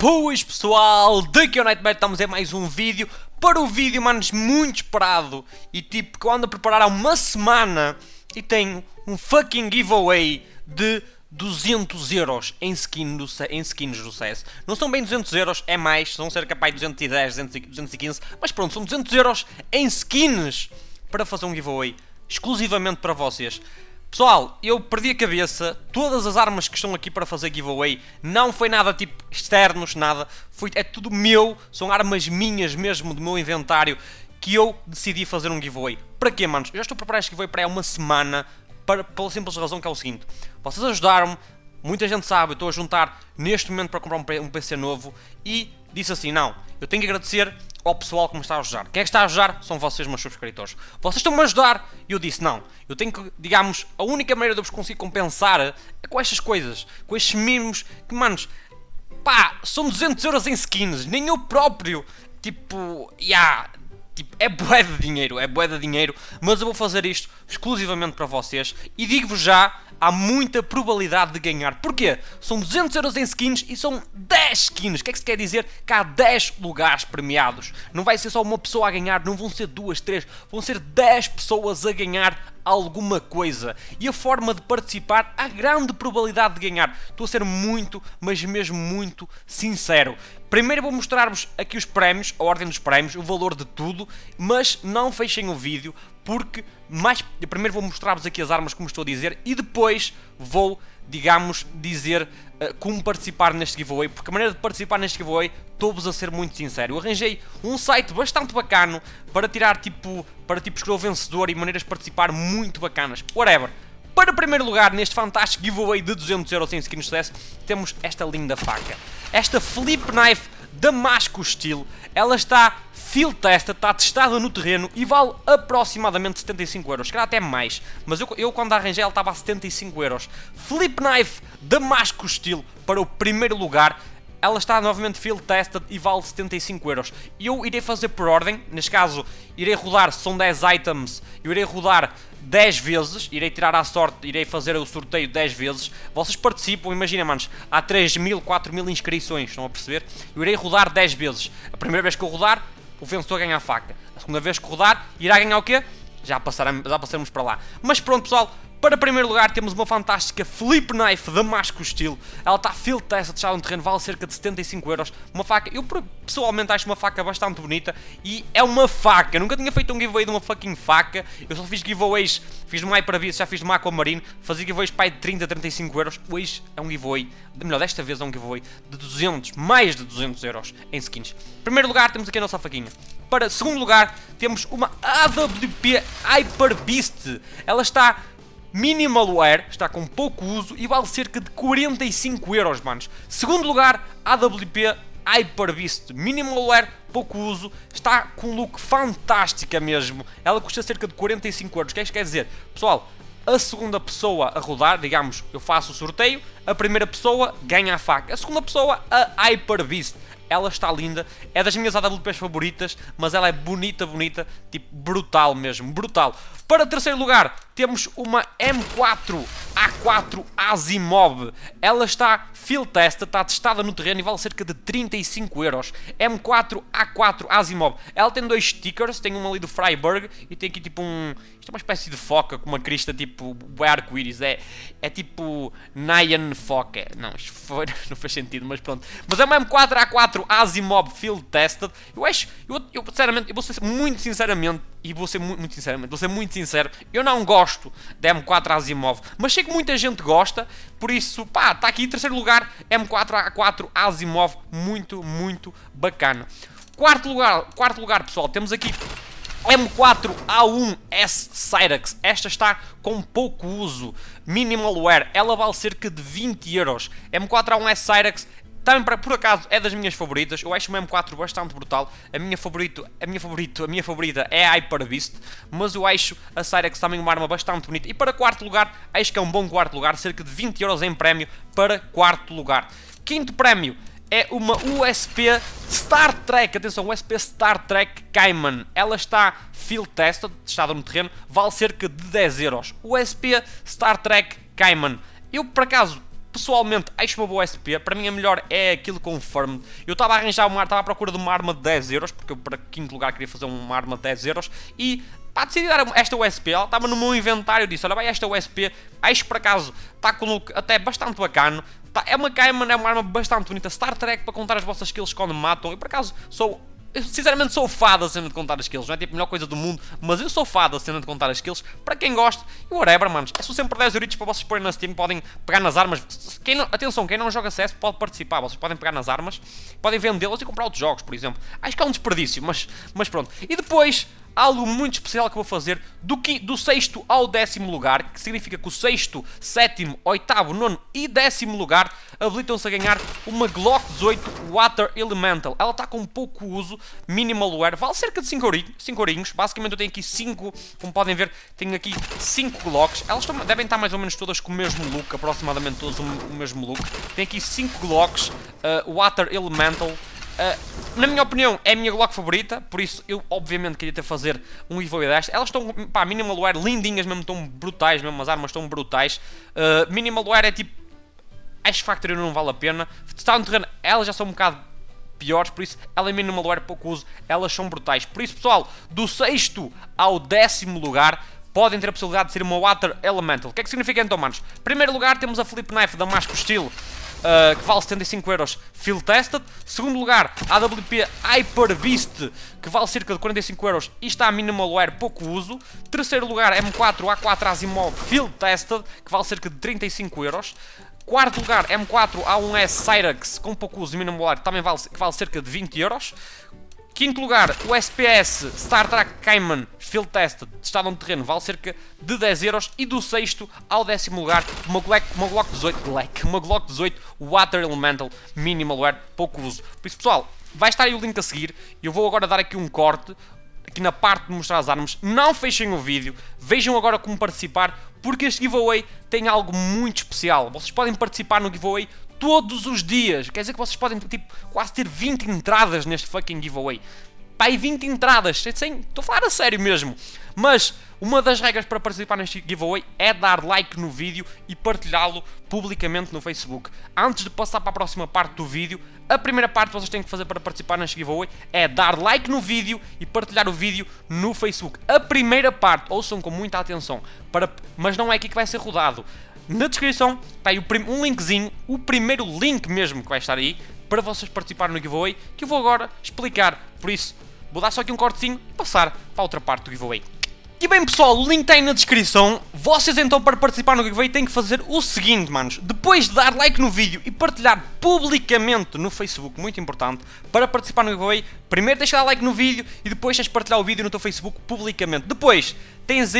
Pois pessoal, daqui ao Nightmare estamos em mais um vídeo. Para o vídeo, manos, muito esperado. E tipo, que eu ando a preparar há uma semana. E tenho um fucking giveaway de 200 euros em skins do CS. Não são bem 200 euros, é mais. São cerca de 210, 215. Mas pronto, são 200 euros em skins. Para fazer um giveaway exclusivamente para vocês. Pessoal, eu perdi a cabeça, todas as armas que estão aqui para fazer giveaway não foi nada tipo externos, nada, é tudo meu, são armas minhas mesmo do meu inventário que eu decidi fazer um giveaway. Para quê, manos? Eu já estou a preparar este giveaway para aí há uma semana, pela simples razão que é o seguinte, vocês ajudaram-me, muita gente sabe, eu estou a juntar neste momento para comprar um PC novo e disse assim, não, eu tenho que agradecer ao pessoal que me está a ajudar. Quem é que está a ajudar? São vocês, meus subscritores. Vocês estão-me a ajudar e eu disse, não, eu tenho que, digamos, a única maneira de eu vos conseguir compensar é com estas coisas, com estes mimos que, manos, pá, são 200 euros em skins, nem eu próprio, tipo, tipo, é bué de dinheiro, mas eu vou fazer isto exclusivamente para vocês e digo-vos já, há muita probabilidade de ganhar. Porquê? São 200 euros em skins e são 10 skins. O que é que se quer dizer? Que há 10 lugares premiados. Não vai ser só uma pessoa a ganhar, não vão ser 2, 3, vão ser 10 pessoas a ganhar alguma coisa. E a forma de participar, há grande probabilidade de ganhar. Estou a ser muito, mas mesmo muito sincero. Primeiro vou mostrar-vos aqui os prémios, a ordem dos prémios, o valor de tudo, mas não fechem o vídeo, porque primeiro vou mostrar-vos aqui as armas, como estou a dizer, e depois vou, digamos, dizer como participar neste giveaway, porque a maneira de participar neste giveaway, estou-vos a ser muito sincero. Eu arranjei um site bastante bacano para tirar, para escolher o vencedor e maneiras de participar muito bacanas. Whatever. Para o primeiro lugar, neste fantástico giveaway de 200 euros em skins CS, temos esta linda faca. Esta Flip Knife Damasco Steel. Ela está field tested, está testada no terreno e vale aproximadamente 75 euros. Se calhar até mais. Mas eu quando a arranjei ela estava a 75 euros. Flip Knife Damasco Steel para o primeiro lugar. Ela está novamente field tested e vale 75 euros. Eu irei fazer por ordem, neste caso irei rodar, se são 10 items, eu irei rodar 10 vezes, irei tirar à sorte, irei fazer o sorteio 10 vezes. Vocês participam, imaginem, manos, há 3.000, 4.000 inscrições, estão a perceber? Eu irei rodar 10 vezes. A primeira vez que eu rodar, o vencedor ganha a faca. A segunda vez que rodar, irá ganhar o quê? Já passaremos para lá. Mas pronto, pessoal. Para primeiro lugar temos uma fantástica Flip Knife Damasco Steel. Ela está field tested, deixada no terreno, vale cerca de 75 euros. Uma faca, eu pessoalmente acho uma faca bastante bonita. E é uma faca, eu nunca tinha feito um giveaway de uma fucking faca. Eu só fiz giveaways, fiz de uma Hyper-Beast, já fiz de uma Aquamarine. Fazia giveaways para de 30 a 35 euros. Hoje é um giveaway, melhor, desta vez é um giveaway de 200, mais de 200 euros em skins. Primeiro lugar temos aqui a nossa faquinha. Para segundo lugar temos uma AWP Hyper-Beast. Ela está minimal wear, está com pouco uso e vale cerca de 45 euros, manos. Segundo lugar, AWP Hyper-Beast, minimal wear, pouco uso, está com um look fantástica mesmo. Ela custa cerca de 45 euros. O que é que isto quer dizer? Pessoal, a segunda pessoa a rodar, digamos, eu faço o sorteio, a primeira pessoa ganha a faca, a segunda pessoa a Hyper-Beast. Ela está linda, é das minhas AWPs favoritas, mas ela é bonita, tipo brutal mesmo, brutal. Para terceiro lugar, temos uma M4A4 Asimov. Ela está field tested, está testada no terreno e vale cerca de 35 euros. M4A4 Asimov. Ela tem dois stickers, tem um ali do Freiburg e tem aqui tipo isto é uma espécie de foca com uma crista tipo arco-íris. É tipo Nyan Foca. Não, isto não fez sentido, mas pronto. Mas é uma M4A4 Asimov field tested. Eu sinceramente, eu vou ser muito sinceramente, vou ser muito sincero, eu não gosto da M4 Asimov, mas sei que muita gente gosta, por isso, pá, está aqui em terceiro lugar, M4A4 Asimov, muito bacana. Quarto lugar, pessoal, temos aqui M4A1S Cyrax. Esta está com pouco uso, minimal wear, ela vale cerca de 20 euros. M4A1S Cyrax também, por acaso, é das minhas favoritas. Eu acho uma M4 bastante brutal. A minha favorita é a Hyper-Beast, mas eu acho a Cyrax também uma arma bastante bonita. E para quarto lugar, acho que é um bom quarto lugar, cerca de 20 euros em prémio para quarto lugar. Quinto prémio é uma USP Star Trek, atenção, USP Star Trek Cayman. Ela está field tested, testada no terreno, vale cerca de 10 euros. USP Star Trek Cayman. Eu, por acaso, pessoalmente acho uma boa SP. Para mim a melhor é aquilo Confirmed. Eu estava a arranjar estava à procura de uma arma de 10 euros, porque eu para quinto lugar queria fazer uma arma de 10 euros e pá, decidi dar esta USP. Ela estava no meu inventário, eu disse, olha, vai esta USP, acho que por acaso está com um look até bastante bacana. É uma Cayman, é uma arma bastante bonita, Star Trek para contar as vossas kills quando matam. Eu por acaso eu sinceramente sou fã da cena de contar as kills, não é tipo a melhor coisa do mundo, mas eu sou fã da cena de contar as kills. Para quem gosta, e whatever, manos, é só sempre 10 euritos para vocês porem na Steam, podem pegar nas armas. Atenção, quem não joga CS pode participar, vocês podem pegar nas armas, podem vendê-las e comprar outros jogos, por exemplo. Acho que é um desperdício, mas pronto. E depois, algo muito especial que vou fazer do 6º ao 10º lugar, que significa que o 6º, 7º, 8º, 9º e 10º lugar habilitam-se a ganhar uma Glock 18 Water Elemental. Ela está com pouco uso, minimal wear, vale cerca de 5 ourinhos. Basicamente eu tenho aqui 5, como podem ver, tenho aqui 5 Glocks. Elas devem estar mais ou menos todas com o mesmo look, aproximadamente todas o mesmo look. Tenho aqui 5 Glocks Water Elemental. Na minha opinião, é a minha Glock favorita, por isso eu obviamente queria ter fazer um giveaway desta. Elas estão, pá, minimal wear, lindinhas mesmo, estão brutais mesmo, as armas estão brutais. Minimal wear é tipo, Ash Factory não vale a pena. Está no terreno, elas já são um bocado piores, por isso ela é minimal wear, pouco uso, elas são brutais. Por isso, pessoal, do 6º ao 10º lugar, podem ter a possibilidade de ser uma Water Elemental. O que é que significa então, manos? Em primeiro lugar temos a Flip Knife da Damasco Steel, que vale 75 euros, Field Tested. Segundo lugar, a AWP Hyper Beast, que vale cerca de 45 euros e está a minimal wear, pouco uso. Terceiro lugar, M4 A4 Asimov Field Tested, que vale cerca de 35 euros. Quarto lugar, M4 A1S Cyrax, com pouco uso e minimal wear, também vale cerca de 20 euros. Quinto lugar, o SPS Star Trek Cayman Field Tested, estado no terreno, vale cerca de 10 euros. E do 6º ao 10º lugar, uma Glock 18 Water Elemental minimal wear, pouco uso. Por isso, pessoal, vai estar aí o link a seguir. Eu vou agora dar aqui um corte, aqui na parte de mostrar as armas. Não fechem o vídeo, vejam agora como participar, porque este giveaway tem algo muito especial. Vocês podem participar no giveaway todos os dias. Quer dizer que vocês podem, tipo, quase ter 20 entradas neste fucking giveaway. Pá, e 20 entradas, estou a falar a sério mesmo. Mas uma das regras para participar neste giveaway é dar like no vídeo e partilhá-lo publicamente no Facebook. Antes de passar para a próxima parte do vídeo, a primeira parte que vocês têm que fazer para participar neste giveaway é dar like no vídeo e partilhar o vídeo no Facebook. A primeira parte, ouçam com muita atenção, mas não é aqui que vai ser rodado. Na descrição está aí um linkzinho, o primeiro link mesmo que vai estar aí, para vocês participarem no giveaway, que eu vou agora explicar. Por isso, vou dar só aqui um cortezinho e passar para a outra parte do giveaway. E bem, pessoal, o link está aí na descrição. Vocês então, para participar no giveaway, têm que fazer o seguinte, manos. Depois de dar like no vídeo e partilhar publicamente no Facebook, muito importante, para participar no giveaway, primeiro deixa dar like no vídeo e depois tens de partilhar o vídeo no teu Facebook publicamente. Depois tens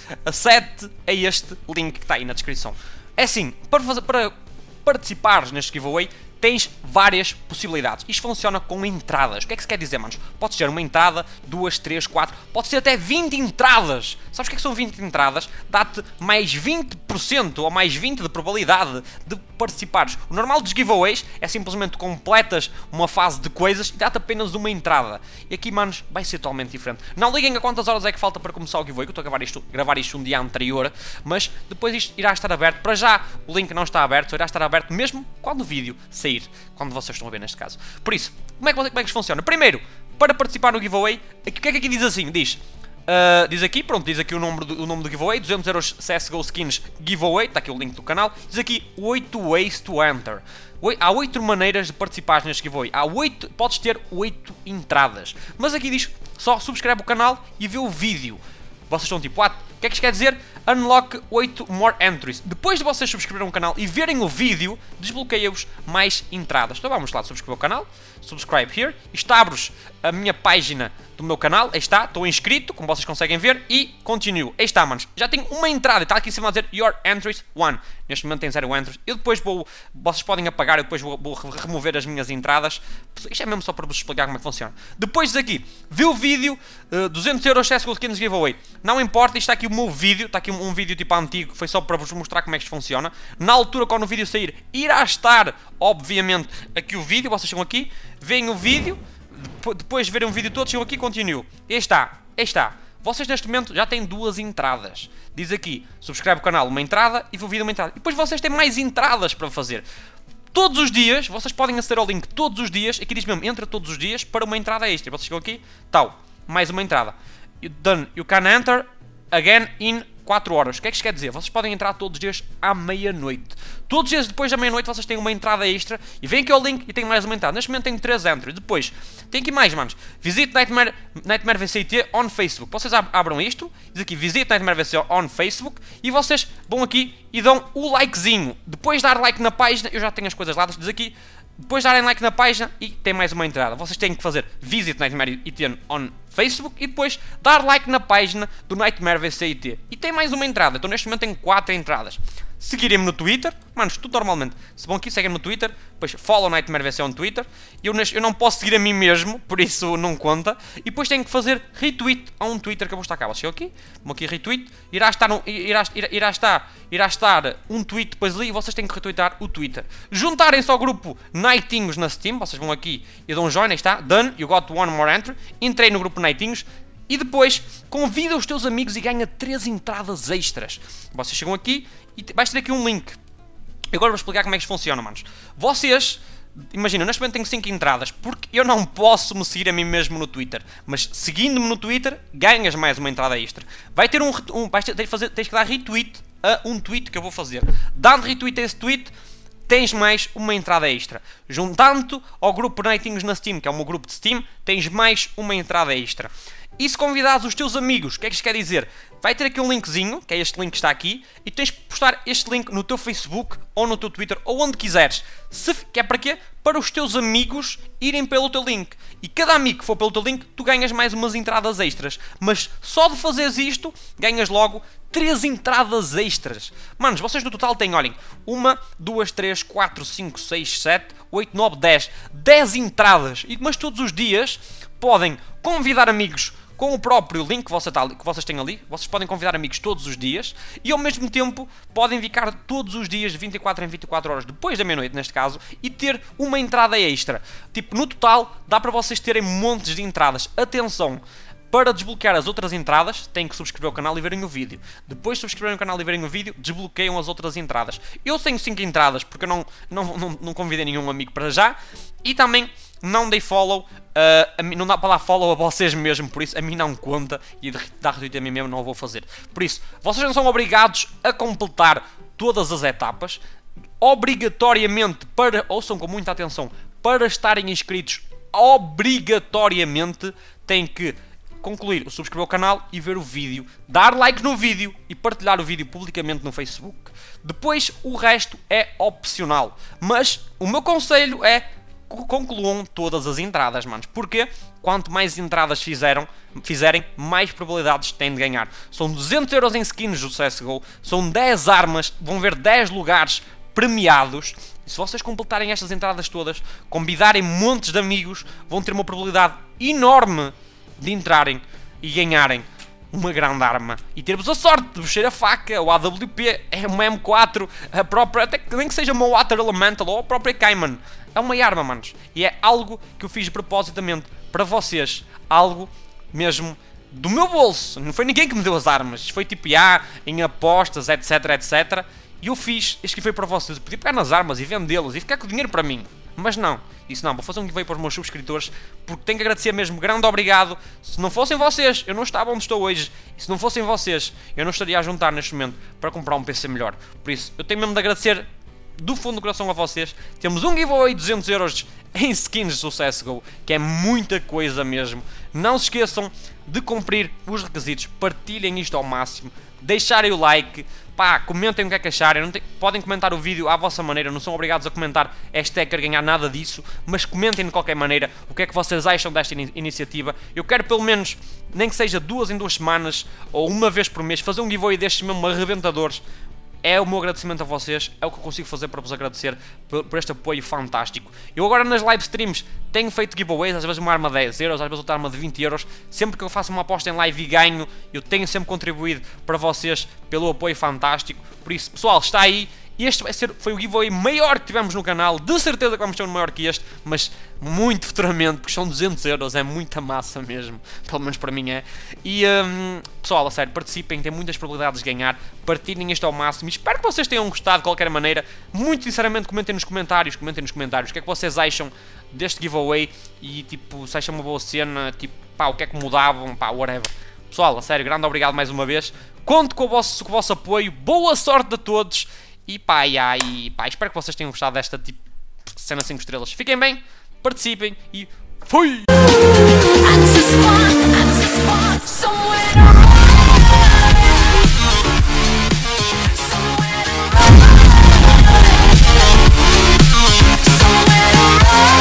acede a este link que está aí na descrição. É assim, para participares neste giveaway, tens várias possibilidades. Isto funciona com entradas. O que é que se quer dizer, manos? Pode ser uma entrada, 2, 3, 4, pode ser até 20 entradas. Sabes o que é que são 20 entradas? Dá-te mais 20% ou mais 20% de probabilidade de participares. O normal dos giveaways é simplesmente completas uma fase de coisas e dá-te apenas uma entrada. E aqui, manos, vai ser totalmente diferente. Não liguem a quantas horas é que falta para começar o giveaway, que eu estou a gravar isto um dia anterior, mas depois isto irá estar aberto. Para já, o link não está aberto, só irá estar aberto mesmo quando o vídeo sair. Quando vocês estão a ver neste caso. Por isso, como é que isto funciona? Primeiro, para participar no giveaway, o que é que aqui diz assim? Diz aqui, pronto, diz aqui o nome do giveaway, 200 euros CSGO Skins Giveaway, está aqui o link do canal. Diz aqui 8 ways to enter. Há 8 maneiras de participar neste giveaway. Podes ter 8 entradas. Mas aqui diz, só subscreve o canal e vê o vídeo. Vocês estão tipo, o que é que isto quer dizer? Unlock 8 more entries. Depois de vocês subscreverem o canal e verem o vídeo, desbloqueia-vos mais entradas. Então vamos lá, subscrever o canal. Subscribe here. Isto abre-vos a minha página do meu canal. Aí está, estou inscrito, como vocês conseguem ver. E continuo. Aí está, manos. Já tenho uma entrada. Está aqui em cima a dizer Your Entries 1. Neste momento tem 0 entries. Eu depois vocês podem apagar, eu depois vou remover as minhas entradas. Isto é mesmo só para vos explicar como é que funciona. Depois daqui, vê o vídeo, 200 euros CSGO Skins Giveaway. Não importa, isto está aqui o meu vídeo. Está aqui um vídeo tipo antigo, foi só para vos mostrar como é que isto funciona. Na altura, quando o vídeo sair, irá estar, obviamente, aqui o vídeo. Vocês chegam aqui, veem o vídeo, depois de verem o vídeo todo, chegam aqui e continuam. Aí está. vocês neste momento já têm 2 entradas. Diz aqui, subscreve o canal, uma entrada, e o vídeo uma entrada. E depois vocês têm mais entradas para fazer. Todos os dias, vocês podem aceder ao link todos os dias, aqui diz mesmo, entra todos os dias para uma entrada extra. Vocês chegam aqui, tal, mais uma entrada. Done, you can enter again in 4 horas. O que é que isto quer dizer? Vocês podem entrar todos os dias à meia-noite. Todos os dias depois da meia-noite vocês têm uma entrada extra e vêm aqui ao link e tem mais uma entrada. Neste momento tenho 3 entries. Depois, tem aqui mais, manos. Visite Nightmare VCT on Facebook. Vocês abram isto, diz aqui Visite Nightmare VCT on Facebook e vocês vão aqui e dão o likezinho. Depois de dar like na página, eu já tenho as coisas lá, diz aqui. Depois darem like na página e tem mais uma entrada. Vocês têm que fazer Visit Nightmare VCT on Facebook e depois dar like na página do Nightmare VCT. E tem mais uma entrada. Então neste momento tenho 4 entradas. Seguirem-me no Twitter, manos, tudo normalmente. Se vão aqui, seguem-me no Twitter, depois follow Nightmare VCT no Twitter. Eu não posso seguir a mim mesmo, por isso não conta. E depois tenho que fazer retweet a um Twitter que eu vou estar cá. Vocês chegam aqui, vão aqui retweet, irá estar um tweet depois ali e vocês têm que retweetar o Twitter. Juntarem-se ao grupo Nightinhos na Steam, vocês vão aqui e dão join, aí está, done, you got one more entry. Entrei no grupo Nightinhos. E depois, convida os teus amigos e ganha 3 entradas extras. Vocês chegam aqui e vais ter aqui um link. Eu agora vou explicar como é que isto funciona, manos. Vocês, imagina, neste momento tenho 5 entradas, porque eu não posso me seguir a mim mesmo no Twitter. Mas seguindo-me no Twitter, ganhas mais uma entrada extra. Vai ter tens que dar retweet a um tweet que eu vou fazer. Dando retweet a esse tweet, tens mais uma entrada extra. Juntando-te ao grupo Nightinhos na Steam, que é o meu grupo de Steam, tens mais uma entrada extra. E se convidares os teus amigos, o que é que isto quer dizer? Vai ter aqui um linkzinho, que é este link que está aqui, e tens que postar este link no teu Facebook, ou no teu Twitter, ou onde quiseres. Que é para quê? Para os teus amigos irem pelo teu link. E cada amigo que for pelo teu link, tu ganhas mais umas entradas extras. Mas só de fazeres isto, ganhas logo 3 entradas extras. Manos, vocês no total têm, olhem, 1, 2, 3, 4, 5, 6, 7, 8, 9, 10. 10 entradas. Mas todos os dias podem convidar amigos com o próprio link que vocês têm ali. Vocês podem convidar amigos todos os dias e ao mesmo tempo podem ficar todos os dias de 24 em 24 horas depois da meia-noite neste caso e ter uma entrada extra. Tipo, no total dá para vocês terem montes de entradas. Atenção! Para desbloquear as outras entradas, têm que subscrever o canal e verem o vídeo. Depois de subscreverem o canal e verem o vídeo, desbloqueiam as outras entradas. Eu tenho 5 entradas porque eu não convidei nenhum amigo para já. E também não dei follow, não dá para dar follow a vocês mesmo, por isso a mim não conta. E dar retweet a mim mesmo não vou fazer. Por isso, vocês não são obrigados a completar todas as etapas. Obrigatoriamente, ouçam com muita atenção, para estarem inscritos, obrigatoriamente têm que concluir, subscrever o canal e ver o vídeo, dar like no vídeo e partilhar o vídeo publicamente no Facebook. Depois o resto é opcional, mas o meu conselho é concluam todas as entradas, manos, porque quanto mais entradas fizerem, mais probabilidades têm de ganhar. São 200 euros em skins do CSGO, são 10 armas, vão ver 10 lugares premiados. E se vocês completarem estas entradas todas, convidarem montes de amigos, vão ter uma probabilidade enorme de entrarem e ganharem uma grande arma e termos a sorte de mexer a faca, o AWP, uma M4, a própria, até que nem que seja uma Water Elemental ou a própria Cayman. É uma arma, manos, e é algo que eu fiz propositamente para vocês, algo mesmo do meu bolso. Não foi ninguém que me deu as armas, foi tipo em apostas, etc, etc, e eu fiz, isto que foi para vocês. Eu podia pegar nas armas e vendê-las e ficar com o dinheiro para mim, mas não. Disse, não, vou fazer um giveaway para os meus subscritores, porque tenho que agradecer mesmo, grande obrigado. Se não fossem vocês, eu não estava onde estou hoje. E se não fossem vocês, eu não estaria a juntar neste momento para comprar um PC melhor. Por isso, eu tenho mesmo de agradecer do fundo do coração a vocês. Temos um giveaway de 200 euros em skins do CSGO, que é muita coisa mesmo. Não se esqueçam de cumprir os requisitos, partilhem isto ao máximo, deixarem o like, pá, comentem o que é que acharem, podem comentar o vídeo à vossa maneira, não são obrigados a comentar hashtag quer ganhar nada disso, mas comentem de qualquer maneira o que é que vocês acham desta iniciativa. Eu quero pelo menos, nem que seja 2 em 2 semanas, ou uma vez por mês, fazer um giveaway destes mesmo arrebentadores. É o meu agradecimento a vocês, é o que eu consigo fazer para vos agradecer por este apoio fantástico. Eu agora nas live streams tenho feito giveaways, às vezes uma arma de 10 euros, às vezes outra arma de 20 euros. Sempre que eu faço uma aposta em live e ganho, eu tenho sempre contribuído para vocês pelo apoio fantástico. Por isso, pessoal, está aí E este foi o giveaway maior que tivemos no canal. De certeza que vamos ter um maior que este, mas muito futuramente, porque são 200 euros, é muita massa mesmo. Pelo menos para mim é. E pessoal, a sério, participem, tem muitas probabilidades de ganhar. Partilhem isto ao máximo. E espero que vocês tenham gostado de qualquer maneira. Muito sinceramente, comentem nos comentários. O que é que vocês acham deste giveaway. E tipo, se acham uma boa cena, tipo, pá, o que é que mudavam, pá, whatever. Pessoal, a sério, grande obrigado mais uma vez. Conto com o vosso apoio. Boa sorte a todos. E pá, espero que vocês tenham gostado desta tipo cena 5 estrelas. Fiquem bem, participem e fui!